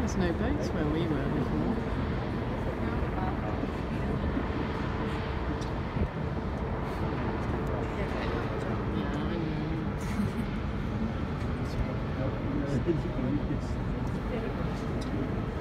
There's no boats where we were before. Yeah, I know.